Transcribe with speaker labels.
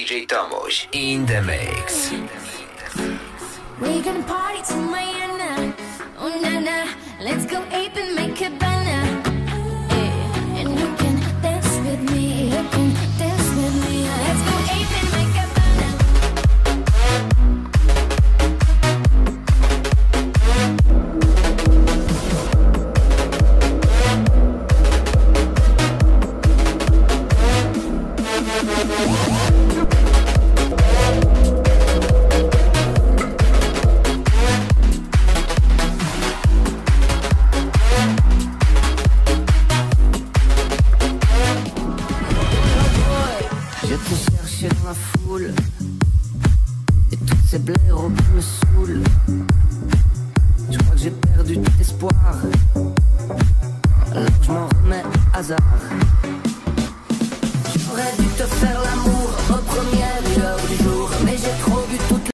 Speaker 1: DJ Tomuś in the mix.
Speaker 2: We gonna party till Mañana. Oh na na, let's go ape and make a banana. And you can dance with me, you can dance with me. Let's go ape and make a
Speaker 3: Je te cherchais dans la foule et tous ces blaireaux qui me saoulent. Je crois que j'ai perdu tout espoir, alors je m'en remets au hasard. J'aurais dû te faire l'amour